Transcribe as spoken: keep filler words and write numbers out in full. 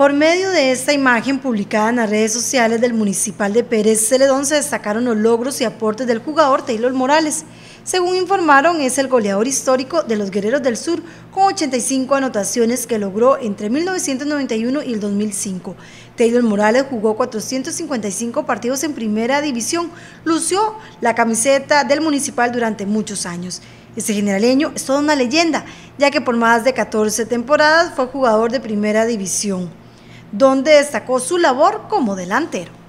Por medio de esta imagen publicada en las redes sociales del Municipal de Pérez Celedón se destacaron los logros y aportes del jugador Taylor Morales. Según informaron, es el goleador histórico de los Guerreros del Sur con ochenta y cinco anotaciones que logró entre mil novecientos noventa y uno y el dos mil cinco. Taylor Morales jugó cuatrocientos cincuenta y cinco partidos en primera división, lució la camiseta del Municipal durante muchos años. Este generaleño es toda una leyenda, ya que por más de catorce temporadas fue jugador de primera división, donde destacó su labor como delantero.